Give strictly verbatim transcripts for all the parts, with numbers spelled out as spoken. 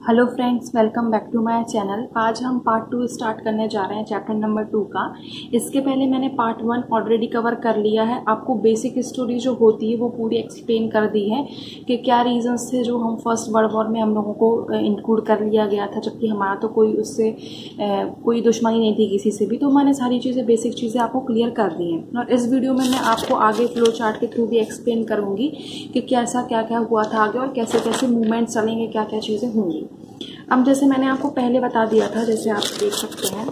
Hello friends, welcome back to my channel. आज हम part two start करने जा रहे हैं, चैप्टर नंबर टू का। इसके पहले मैंने पार्ट वन ऑलरेडी कवर कर लिया है। आपको बेसिक स्टोरी जो होती है वो पूरी एक्सप्लेन कर दी है कि क्या रीजंस थे जो हम फर्स्ट वर्ल्ड वॉर में हम लोगों को इंक्लूड कर लिया गया था, जबकि हमारा तो कोई उससे कोई दुश्मनी नहीं थी किसी से भी। तो मैंने सारी चीज़ें बेसिक चीज़ें आपको क्लियर कर दी हैं और इस वीडियो में मैं आपको आगे फ्लो चार्ट के थ्रू भी एक्सप्लेन करूँगी कि कैसा क्या क्या हुआ था आगे और कैसे कैसे मूवमेंट चलेंगे, क्या क्या चीज़ें होंगी। अब जैसे मैंने आपको पहले बता दिया था, जैसे आप देख सकते हैं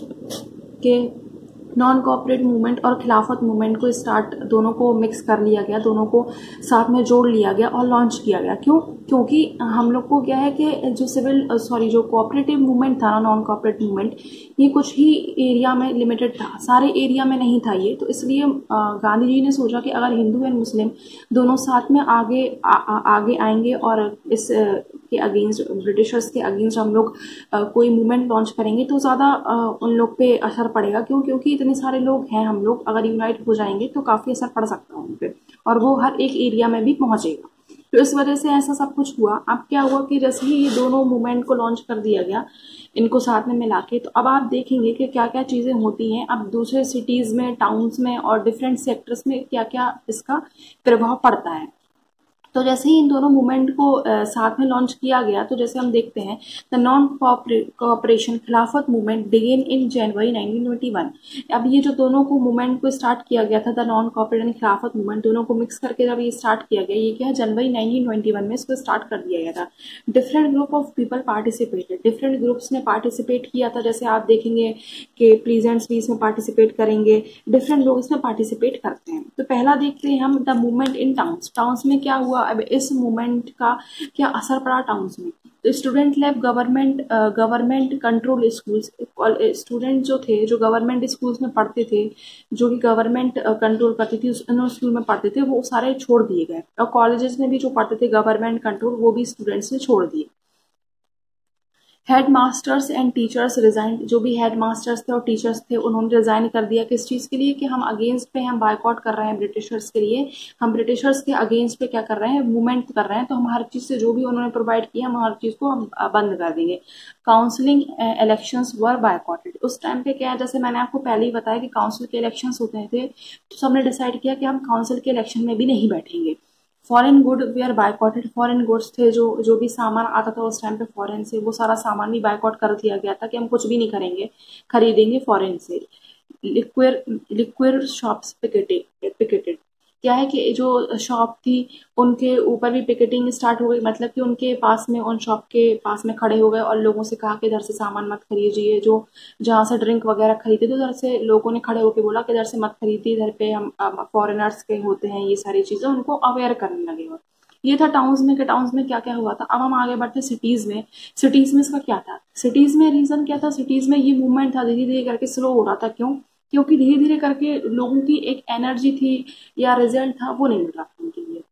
कि नॉन कॉपरेट मूवमेंट और खिलाफत मूवमेंट को स्टार्ट दोनों को मिक्स कर लिया गया, दोनों को साथ में जोड़ लिया गया और लॉन्च किया गया। क्यों? क्योंकि हम लोग को क्या है कि जो सिविल सॉरी जो कोऑपरेटिव मूवमेंट था ना, नॉन कॉपरेट मूवमेंट, ये कुछ ही एरिया में लिमिटेड था, सारे एरिया में नहीं था ये। तो इसलिए गांधी जी ने सोचा कि अगर हिंदू एंड मुस्लिम दोनों साथ में आगे आ, आ, आगे आएंगे और इस के अगेंस्ट, ब्रिटिशर्स के अगेंस्ट हम लोग कोई मूवमेंट लॉन्च करेंगे तो ज़्यादा उन लोग पे असर पड़ेगा। क्यों? क्योंकि इतने सारे लोग हैं, हम लोग अगर यूनाइट हो जाएंगे तो काफ़ी असर पड़ सकता है उन पर और वो हर एक एरिया में भी पहुंचेगा। तो इस वजह से ऐसा सब कुछ हुआ। अब क्या हुआ कि जैसे ही ये दोनों मूवमेंट को लॉन्च कर दिया गया, इनको साथ में मिला के, तो अब आप देखेंगे कि क्या क्या चीज़ें होती हैं। अब दूसरे सिटीज़ में, टाउन्स में और डिफरेंट सेक्टर्स में क्या क्या इसका प्रभाव पड़ता है। तो जैसे ही इन दोनों मूवमेंट को आ, साथ में लॉन्च किया गया, तो जैसे हम देखते हैं the non cooperation Khilafat movement began in January nineteen twenty one. अब ये जो दोनों को मूवमेंट को स्टार्ट किया गया था, the non cooperate Khilafat movement, दोनों को मिक्स करके जब ये स्टार्ट किया गया, ये क्या है, जनवरी नाइनटीन ट्वेंटी वन में इसको स्टार्ट कर दिया गया था। Different group of people participated, different groups ने पार्टिसिपेट किया था। जैसे आप देखेंगे कि प्लीजेंट्स भी इसमें पार्टिसिपेट करेंगे, डिफरेंट लोग इसमें पार्टिसिपेट करते हैं। तो पहला देखते हैं हम the movement in towns. Towns में क्या हुआ, अब इस मूवमेंट का क्या असर पड़ा टाउन्स में। तो student leave government government control schools, student जो थे जो गवर्नमेंट स्कूल्स में पढ़ते थे, जो कि गवर्नमेंट कंट्रोल करती थी, उन स्कूल में पढ़ते थे, वो सारे छोड़ दिए गए। और कॉलेजेस में भी जो पढ़ते थे गवर्नमेंट कंट्रोल, वो भी स्टूडेंट्स ने छोड़ दिए। Head masters and teachers resign, जो भी हेड मास्टर्स थे और टीचर्स थे, उन्होंने रिजाइन कर दिया। किस चीज़ के लिए? कि हम अगेंस्ट पे हम बायकॉट कर रहे हैं ब्रिटिशर्स के लिए, हम ब्रिटिशर्स के अगेंस्ट पे क्या कर रहे हैं, मूवमेंट कर रहे हैं। तो हम हर चीज़ से जो भी उन्होंने प्रोवाइड किया, हम हर चीज़ को हम बंद कर देंगे। Counselling elections were boycotted. उस टाइम पे क्या है, जैसे मैंने आपको पहले ही बताया कि काउंसिल के इलेक्शंस होते थे, तो सबने डिसाइड किया कि हम काउंसिल के इलेक्शन में भी नहीं बैठेंगे। Foreign good were boycotted, foreign goods थे, जो जो भी सामान आता था उस टाइम पे फॉरेन से, वो सारा सामान भी बायकॉट कर दिया गया था कि हम कुछ भी नहीं करेंगे, खरीदेंगे फॉरेन से। Liquid liquid shops picketed picketed क्या है कि जो शॉप थी उनके ऊपर भी पिकेटिंग स्टार्ट हो गई। मतलब कि उनके पास में, उन शॉप के पास में खड़े हो गए और लोगों से कहा कि इधर से सामान मत खरीदिए। जो जहाँ से ड्रिंक वगैरह खरीदते थे, उधर से लोगों ने खड़े होकर बोला कि इधर से मत खरीदिए, इधर पे हम फॉरेनर्स के होते हैं, ये सारी चीज़ें उनको अवेयर करने लगे। और ये था टाउन्स में कि टाउन्स में क्या क्या हुआ था। अब हम आगे बढ़ते सिटीज़ में। सिटीज़ में इसका क्या था? सिटीज़ में रीज़न क्या था? सिटीज़ में ये मूवमेंट था धीरे धीरे करके स्लो हो रहा था। क्यों? क्योंकि धीरे धीरे करके लोगों की एक एनर्जी थी या रिजल्ट था, वो नहीं मिल रहा था उनके लिए।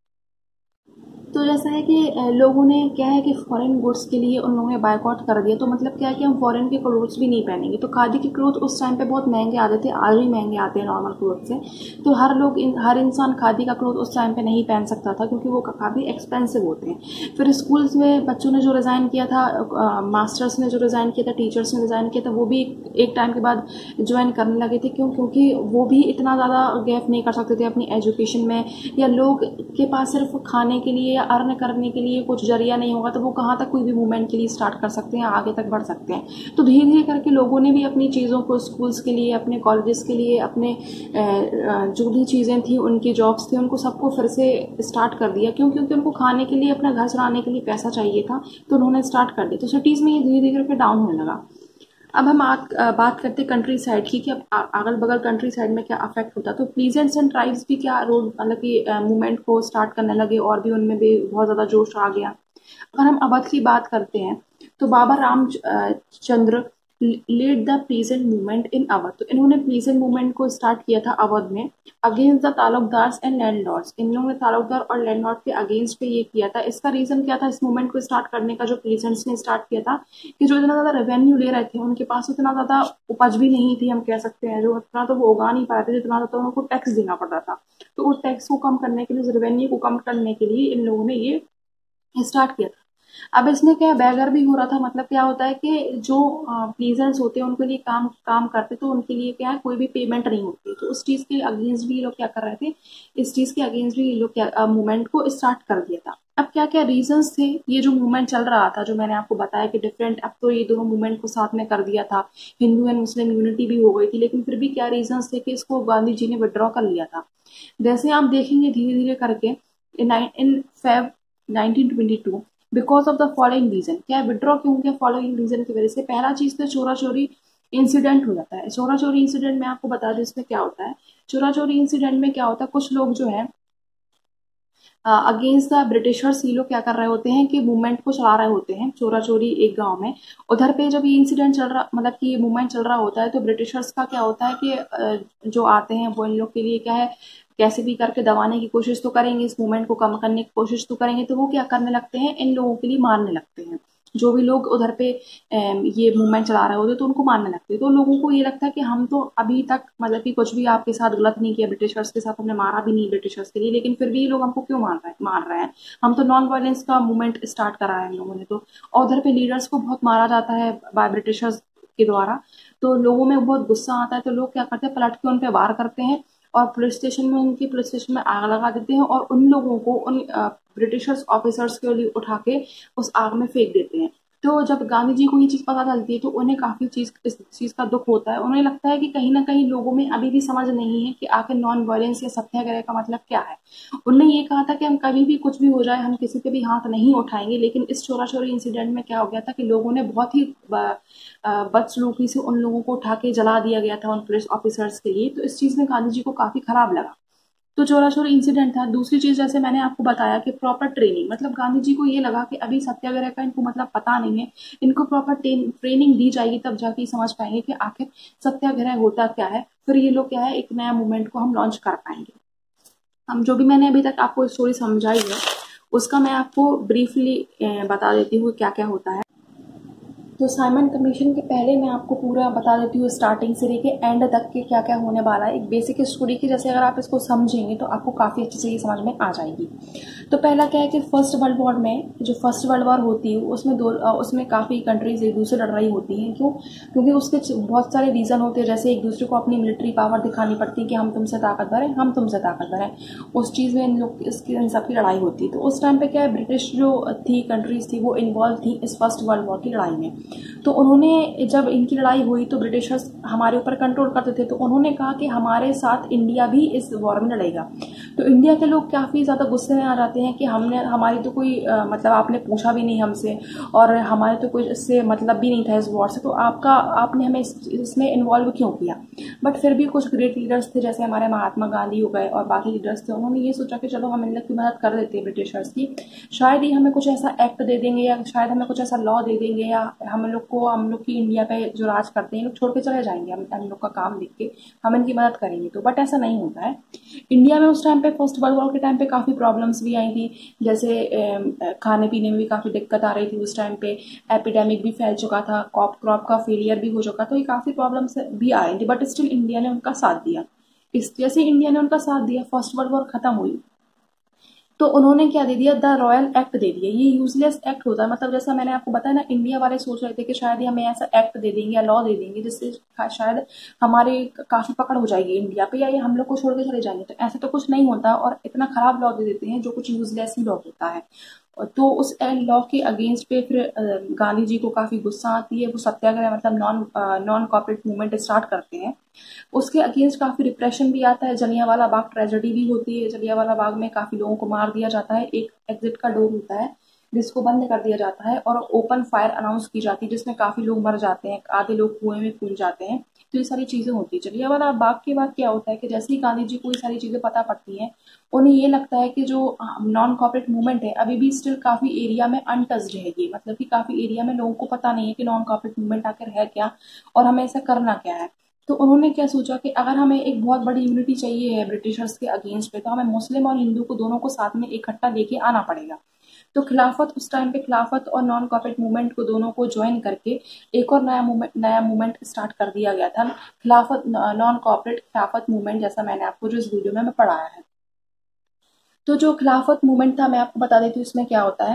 तो जैसा है कि लोगों ने क्या है कि फॉरेन गुड्स के लिए उन लोगों ने बायकॉट कर दिया। तो मतलब क्या है कि हम फॉरेन के क्लोथ्स भी नहीं पहनेंगे। तो खादी के क्लोथ उस टाइम पे बहुत महंगे आते थे, आज भी महंगे आते हैं नॉर्मल क्लोथ से। तो हर लोग इन, हर इंसान खादी का क्लोथ उस टाइम पे नहीं पहन सकता था, क्योंकि वो काफ़ी एक्सपेंसिव होते हैं। फिर स्कूल्स में बच्चों ने जो रिज़ाइन किया था, मास्टर्स ने जो रिज़ाइन किया था, टीचर्स ने रिज़ाइन किया था, वो भी एक टाइम के बाद ज्वाइन करने लगे थे। क्यों? क्योंकि वो भी इतना ज़्यादा गैप नहीं कर सकते थे अपनी एजुकेशन में, या लोग के पास सिर्फ खाने के लिए या अर्न करने के लिए कुछ जरिया नहीं होगा, तो वो कहाँ तक कोई भी मूवमेंट के लिए स्टार्ट कर सकते हैं, आगे तक बढ़ सकते हैं। तो धीरे धीरे करके लोगों ने भी अपनी चीज़ों को, स्कूल्स के लिए, अपने कॉलेजेस के लिए, अपने जो भी चीज़ें थी, उनकी जॉब्स थे, उनको सबको फिर से स्टार्ट कर दिया। क्यों? क्योंकि उनको खाने के लिए, अपना घर चलाने के लिए पैसा चाहिए था, तो उन्होंने स्टार्ट कर दिया। तो सिटीज़ में ये धीरे धीरे करके डाउन होने लगा। अब हम आ, बात करते हैं कंट्री साइड की कि अब अगल बगल कंट्री साइड में क्या अफेक्ट होता है। तो प्लीजेंट्स एंड ट्राइब्स भी क्या रोल, मतलब कि मूवमेंट को स्टार्ट करने लगे और भी उनमें भी बहुत ज़्यादा जोश आ गया। अगर हम अवध की बात करते हैं, तो Baba Ramchandra lead the peasant movement in Awadh. तो इन्होंने प्लीजेंट मूवमेंट को स्टार्ट किया था अवध में, against the taluqdars and landlords. इन लोगों ने तालुकदार और लैंडलॉर्ड के अगेंस्ट पे ये किया था। इसका रीजन क्या था इस मूवमेंट को स्टार्ट करने का, जो प्लीजेंट्स ने स्टार्ट किया था, कि जो इतना ज्यादा रेवेन्यू ले रहे थे, उनके पास उतना ज्यादा उपज भी नहीं थी, हम कह सकते हैं, जो इतना तो वो उगा नहीं पा रहे थे जितना ज्यादा उनको टैक्स देना पड़ रहा था। तो उस टैक्स को कम करने के लिए, रेवेन्यू को कम करने के लिए इन लोगों ने ये स्टार्ट किया था। अब इसमें क्या बैगर भी हो रहा था, मतलब क्या होता है कि जो प्लीजर्स होते हैं उनके लिए काम काम करते तो उनके लिए क्या है कोई भी पेमेंट नहीं होती, तो उस चीज़ के अगेंस्ट भी ये लोग क्या कर रहे थे, इस चीज़ के अगेंस्ट भी ये लोग क्या मूवमेंट को स्टार्ट कर दिया था। अब क्या क्या रीजंस थे, ये जो मूवमेंट चल रहा था जो मैंने आपको बताया कि डिफरेंट, अब तो ये दोनों मूवमेंट को साथ में कर दिया था, हिंदू एंड मुस्लिम यूनिटी भी हो गई थी, लेकिन फिर भी क्या रीजंस थे कि इसको गांधी जी ने विड्रॉ कर लिया था। जैसे आप देखेंगे धीरे धीरे करके in in Feb nineteen twenty two, because of the following reason, क्या विड्रॉ क्यों किया, फॉलोइंग रीजन की वजह से। पहला चीज तो चोरा चोरी इंसिडेंट हो जाता है। चोरा चोरी इंसिडेंट में आपको बता दें इसमें क्या होता है। चोरा चोरी इंसिडेंट में क्या होता है, कुछ लोग जो है अगेंस्ट द ब्रिटिशर्स ये लोग क्या कर रहे होते हैं कि मूवमेंट को चला रहे होते हैं चोरा चोरी एक गांव में। उधर पे जब ये इंसिडेंट चल रहा, मतलब कि ये मूवमेंट चल रहा होता है, तो ब्रिटिशर्स का क्या होता है कि जो आते हैं वो इन लोग के लिए क्या है, कैसे भी करके दबाने की कोशिश तो करेंगे, इस मूवमेंट को कम करने की कोशिश तो करेंगे, तो वो क्या करने लगते हैं, इन लोगों के लिए मारने लगते हैं। जो भी लोग उधर पे ये मूवमेंट चला रहे होते तो उनको मारने लगते, तो लोगों को ये लगता है कि हम तो अभी तक मतलब कि कुछ भी आपके साथ गलत नहीं किया, ब्रिटिशर्स के साथ हमने मारा भी नहीं ब्रिटिशर्स के लिए, लेकिन फिर भी ये लोग हमको क्यों मार रहे हैं मार रहे हैं हम तो नॉन वायलेंस का मूवमेंट स्टार्ट करा है इन लोगों ने तो। और उधर पे लीडर्स को बहुत मारा जाता है बाय ब्रिटिशर्स के द्वारा, तो लोगों में बहुत गुस्सा आता है, तो लोग क्या करते हैं पलट के उन पर वार करते हैं और पुलिस स्टेशन में उनकी पुलिस स्टेशन में आग लगा देते हैं और उन लोगों को उन ब्रिटिशर्स ऑफिसर्स के लिए उठा के उस आग में फेंक देते हैं। तो जब गांधी जी को ये चीज पता चलती है तो उन्हें काफी चीज इस चीज का दुख होता है। उन्हें लगता है कि कहीं ना कहीं लोगों में अभी भी समझ नहीं है कि आखिर नॉन वायलेंस या सत्याग्रह का मतलब क्या है। उन्होंने ये कहा था कि हम कभी भी कुछ भी हो जाए हम किसी पे भी हाथ नहीं उठाएंगे, लेकिन इस चोरा चोरी इंसिडेंट में क्या हो गया था कि लोगों ने बहुत ही बदसलूकी से उन लोगों को उठा के जला दिया गया था उन पुलिस ऑफिसर्स के लिए, तो इस चीज में गांधी जी को काफी खराब लगा। तो चोरा चोरी इंसिडेंट था। दूसरी चीज जैसे मैंने आपको बताया कि प्रॉपर ट्रेनिंग, मतलब गांधी जी को ये लगा कि अभी सत्याग्रह का इनको मतलब पता नहीं है, इनको प्रॉपर ट्रेनिंग दी जाएगी तब जाके समझ पाएंगे कि आखिर सत्याग्रह होता क्या है, फिर ये लोग क्या है एक नया मूवमेंट को हम लॉन्च कर पाएंगे। हम जो भी मैंने अभी तक आपको स्टोरी समझाई है उसका मैं आपको ब्रीफली बता देती हूँ क्या क्या होता है। तो साइमन कमीशन के पहले मैं आपको पूरा बता देती हूँ स्टार्टिंग से लेके एंड तक के क्या क्या होने वाला है, एक बेसिक स्टोरी की। जैसे अगर आप इसको समझेंगे तो आपको काफ़ी अच्छे से ये समझ में आ जाएगी। तो पहला क्या है कि फर्स्ट वर्ल्ड वॉर में, जो फर्स्ट वर्ल्ड वॉर होती है उसमें दो उसमें काफ़ी कंट्रीज एक दूसरे लड़ रही होती हैं। क्यों? क्योंकि उसके बहुत सारे रीज़न होते हैं, जैसे एक दूसरे को अपनी मिलिट्री पावर दिखानी पड़ती है कि हम तुमसे ताकतवर हैं, हम तुमसे ताकतवर हैं। उस चीज़ में इन लोग इसकी इन सब की लड़ाई होती है। तो उस टाइम पे क्या है, ब्रिटिश जो थी कंट्रीज थी वो इन्वॉल्व थी इस फर्स्ट वर्ल्ड वॉर की लड़ाई में। तो उन्होंने जब इनकी लड़ाई हुई तो ब्रिटिशर्स हमारे ऊपर कंट्रोल करते थे, तो उन्होंने कहा कि हमारे साथ इंडिया भी इस वॉर में लड़ेगा। तो इंडिया के लोग काफ़ी ज़्यादा गुस्से में आ जाते हैं कि हमने हमारी तो कोई आ, मतलब आपने पूछा भी नहीं हमसे और हमारे तो कोई इससे मतलब भी नहीं था इस वॉर से, तो आपका आपने हमें इस, इसमें इन्वॉल्व क्यों किया। बट फिर भी कुछ ग्रेट लीडर्स थे जैसे हमारे महात्मा गांधी हो गए और बाकी लीडर्स थे, उन्होंने ये सोचा कि चलो हम इन लोग की मदद कर देते हैं ब्रिटिशर्स की, शायद ही हमें कुछ ऐसा एक्ट दे देंगे या शायद हमें कुछ ऐसा लॉ दे देंगे या हम लोग को हम लोग की इंडिया पे जो राज करते हैं लोग छोड़ के चले जाएंगे, हम हम लोग का काम देख के हम इनकी मदद करेंगे। तो बट ऐसा नहीं होता है। इंडिया में उस टाइम पे फर्स्ट वर्ल्ड वॉर के टाइम पे काफ़ी प्रॉब्लम्स भी आई थी, जैसे खाने पीने में भी काफ़ी दिक्कत आ रही थी उस टाइम पे, एपिडेमिक भी फैल चुका था, क्रॉप क्रॉप का फेलियर भी हो चुका, तो ये काफ़ी प्रॉब्लम्स भी आ रही थी, बट स्टिल इंडिया ने उनका साथ दिया। इस जैसे इंडिया ने उनका साथ दिया, फर्स्ट वर्ल्ड वॉर खत्म हुई तो उन्होंने क्या दे दिया, द रॉयल एक्ट दे दिया। ये यूजलेस एक्ट होता है, मतलब जैसा मैंने आपको बताया ना, इंडिया वाले सोच रहे थे कि शायद ही हमें ऐसा एक्ट दे देंगे या लॉ दे देंगे जिससे शायद हमारे काफी पकड़ हो जाएगी इंडिया पे या ये हम लोग को छोड़ के चले जाएंगे, तो ऐसा तो कुछ नहीं होता और इतना खराब लॉ दे देते हैं जो कुछ यूजलेस ही लॉ होता है। तो उस लॉ के अगेंस्ट पे फिर गांधी जी को काफी गुस्सा आती है, वो सत्याग्रह मतलब non non cooperate movement start करते हैं। उसके अगेंस्ट काफी रिप्रेशन भी आता है, जलियांवाला बाग ट्रेजेडी भी होती है, जलियांवाला बाग में काफी लोगों को मार दिया जाता है, एक एग्जिट का डोर होता है जिसको बंद कर दिया जाता है और ओपन फायर अनाउंस की जाती है जिसमें काफी लोग मर जाते हैं, आधे लोग कुएं में कूद जाते हैं। तो ये सारी चीजें होती है। जलियांवाला बाग के बाद क्या होता है कि जैसे ही गांधी जी को ये सारी चीजें पता पड़ती हैं, उन्हें ये लगता है कि जो नॉन कॉपरेट मूवमेंट है अभी भी स्टिल काफी एरिया में अनटच्ड है, ये मतलब कि काफी एरिया में लोगों को पता नहीं है कि नॉन कॉपरेट मूवमेंट आखिर है क्या और हमें ऐसा करना क्या है। तो उन्होंने क्या सोचा कि अगर हमें एक बहुत बड़ी यूनिटी चाहिए है ब्रिटिशर्स के अगेंस्ट पे, तो हमें मुस्लिम और हिंदू को दोनों को साथ में इकट्ठा लेके आना पड़ेगा। तो खिलाफत उस टाइम पे खिलाफत और नॉन कॉपरेट मूवमेंट को दोनों को ज्वाइन करके एक और नया मूवमेंट नया मूवमेंट स्टार्ट कर दिया गया था, खिलाफत नॉन कॉपरेट खिलाफत मूवमेंट, जैसा मैंने आपको जो इस वीडियो में मैं पढ़ाया है। तो जो खिलाफत मूवमेंट था मैं आपको बता देती हूँ इसमें क्या होता है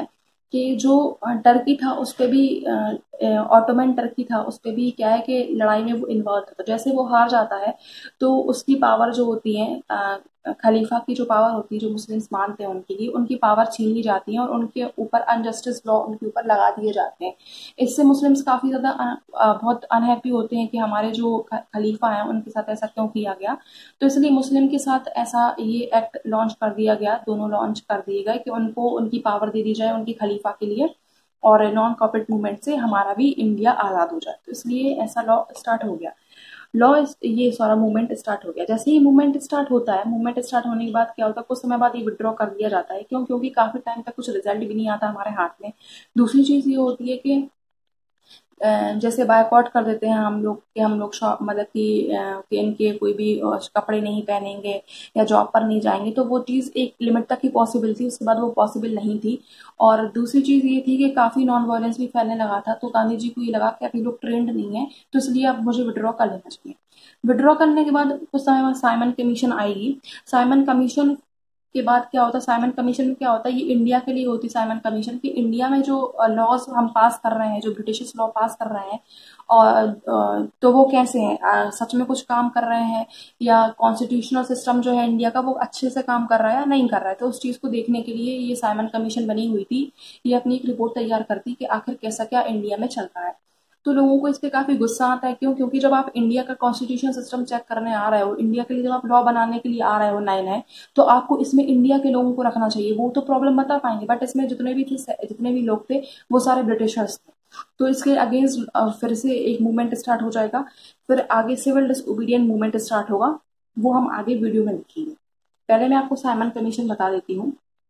कि जो टर्की था उस पर भी, ऑटोमन टर्की था उस पर भी क्या है कि लड़ाई में वो इन्वॉल्व था। तो जैसे वो हार जाता है तो उसकी पावर जो होती है, अ, खलीफा की जो पावर होती है, जो मुस्लिम्स मानते हैं उनकी की उनकी पावर छीन ली जाती है और उनके ऊपर अनजस्टिस लॉ उनके ऊपर लगा दिए जाते हैं। इससे मुस्लिम्स काफ़ी ज़्यादा अ, बहुत अनहैप्पी होते हैं कि हमारे जो ख- खलीफा हैं उनके साथ ऐसा क्यों किया गया। तो इसलिए मुस्लिम के साथ ऐसा ये एक्ट लॉन्च कर दिया गया, दोनों लॉन्च कर दिए गए कि उनको उनकी पावर दे दी जाए उनकी खलीफा के लिए, और नॉन कॉपरेट मूवमेंट से हमारा भी इंडिया आज़ाद हो जाए। तो इसलिए ऐसा लॉ स्टार्ट हो गया। लॉ ये सारा मूवमेंट स्टार्ट हो गया। जैसे ही मूवमेंट स्टार्ट होता है, मूवमेंट स्टार्ट होने के बाद क्या होता है, कुछ समय बाद ये विड्रॉ कर दिया जाता है। क्यों? क्योंकि काफी टाइम तक कुछ रिजल्ट भी नहीं आता हमारे हाथ में। दूसरी चीज ये होती है कि अ, जैसे बायकॉट कर देते हैं हम लोग कि हम लोग शॉप मतलब कि अ, कि इनके कोई भी अ, कपड़े नहीं पहनेंगे या जॉब पर नहीं जाएंगे, तो वो चीज़ एक लिमिट तक ही पॉसिबल थी, उसके बाद वो पॉसिबल नहीं थी। और दूसरी चीज़ ये थी कि काफ़ी नॉन वायलेंस भी फैलने लगा था, तो गांधी जी को ये लगा कि अभी लोग ट्रेंड नहीं है, तो इसलिए अब मुझे विड्रॉ कर लेना चाहिए। विड्रॉ करने के बाद कुछ समय बाद साइमन कमीशन आएगी। साइमन कमीशन के बाद क्या होता है, साइमन कमीशन में क्या होता है, ये इंडिया के लिए होती है साइमन कमीशन, कि इंडिया में जो लॉज हम पास कर रहे हैं, जो ब्रिटिश लॉ पास कर रहे हैं, और अ, तो वो कैसे हैं, अ, सच में कुछ काम कर रहे हैं, या कॉन्स्टिट्यूशनल सिस्टम जो है इंडिया का वो अच्छे से काम कर रहा है या नहीं कर रहा है। तो उस चीज को देखने के लिए ये साइमन कमीशन बनी हुई थी। ये अपनी एक रिपोर्ट तैयार करती कि आखिर कैसा क्या इंडिया में चल रहा है। तो लोगों को इस पे काफी गुस्सा आता है। क्यों? क्योंकि जब आप इंडिया का कॉन्स्टिट्यूशन सिस्टम चेक करने आ रहे हो, इंडिया के लिए जब आप लॉ बनाने के लिए आ रहे हो नए नए, तो आपको इसमें इंडिया के लोगों को रखना चाहिए। वो तो प्रॉब्लम बता पाएंगे, बट इसमें जितने भी थे, जितने भी लोग थे, वो सारे ब्रिटिशर्स थे। तो इसके अगेंस्ट फिर से एक मूवमेंट स्टार्ट हो जाएगा। फिर आगे सिविल डिसओबीडियंट मूवमेंट स्टार्ट होगा, वो हम आगे वीडियो में देखेंगे। पहले मैं आपको साइमन कमीशन बता देती हूँ।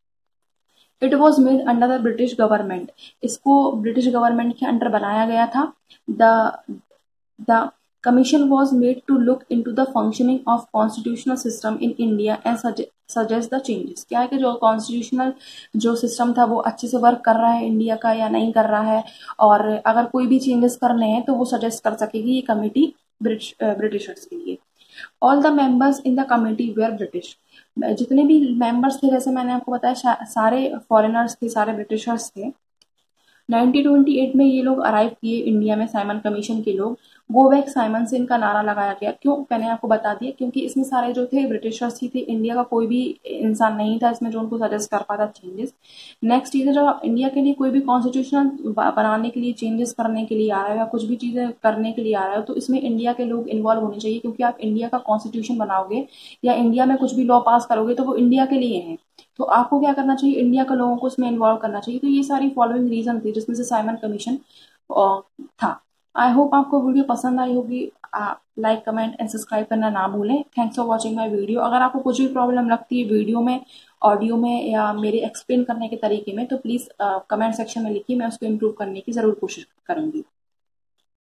It was made under the British government. इसको ब्रिटिश गवर्नमेंट के अंडर बनाया गया था। The The commission was made to look into the functioning of constitutional system in India and sugge- suggest the changes। क्या है कि जो कॉन्स्टिट्यूशनल जो सिस्टम था वो अच्छे से वर्क कर रहा है इंडिया का या नहीं कर रहा है, और अगर कोई भी चेंजेस करने हैं तो वो सजेस्ट कर सकेगी ये कमेटी ब्रिटिश ब्रिटिशर्स के लिए। All the members in the committee were British. जितने भी मेंबर्स थे, जैसे मैंने आपको बताया, शा- सारे फॉरेनर्स थे, सारे ब्रिटिशर्स थे। नाइनटीन ट्वेंटी एट में ये लोग अराइव किए इंडिया में, साइमन कमीशन के लोग। गो बैक साइमन से इनका नारा लगाया गया। क्यों? मैंने आपको बता दिया, क्योंकि इसमें सारे जो थे ब्रिटिशर्स ही थे, इंडिया का कोई भी इंसान नहीं था इसमें जो उनको सजेस्ट कर पाता चेंजेस। नेक्स्ट चीज है, जब इंडिया के लिए कोई भी कॉन्स्टिट्यूशन बनाने के लिए, चेंजेस करने के लिए आ रहा है या कुछ भी चीजें करने के लिए आ रहा है, तो इसमें इंडिया के लोग इन्वॉल्व होने चाहिए। क्योंकि आप इंडिया का कॉन्स्टिट्यूशन बनाओगे या इंडिया में कुछ भी लॉ पास करोगे तो वो इंडिया के लिए है। तो आपको क्या करना चाहिए, इंडिया के लोगों को उसमें इन्वॉल्व करना चाहिए। तो ये सारी फॉलोइंग रीजन थी जिसमें से साइमन कमीशन था। आई होप आपको वीडियो पसंद आई होगी। लाइक कमेंट एंड सब्सक्राइब करना ना भूलें। Thanks for watching my video. अगर आपको कुछ भी प्रॉब्लम लगती है वीडियो में, ऑडियो में, या मेरे एक्सप्लेन करने के तरीके में, तो प्लीज़ कमेंट सेक्शन में लिखिए, मैं उसको इम्प्रूव करने की ज़रूर कोशिश करूंगी।